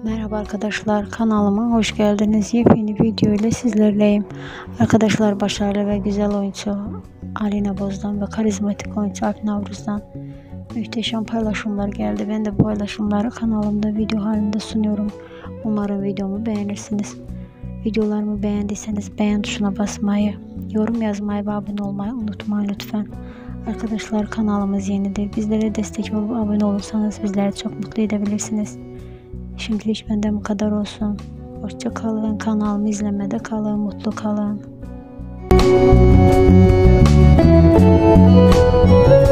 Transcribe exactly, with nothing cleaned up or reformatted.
Merhaba arkadaşlar, kanalıma hoş geldiniz. Yepyeni video ile sizlerleyim. Arkadaşlar, başarılı ve güzel oyuncu Alina Boz'dan ve karizmatik oyuncu Alp Navruz'dan muhteşem paylaşımlar geldi. Ben de bu paylaşımları kanalımda video halinde sunuyorum. Umarım videomu beğenirsiniz. Videolarımı beğendiyseniz beğen tuşuna basmayı, yorum yazmayı ve abone olmayı unutmayın lütfen. Arkadaşlar, kanalımız yenidir. Bizlere destek olup abone olursanız bizleri çok mutlu edebilirsiniz. Şimdilik benden bu kadar olsun. Hoşça kalın. Kanalımı izlemede kalın. Mutlu kalın.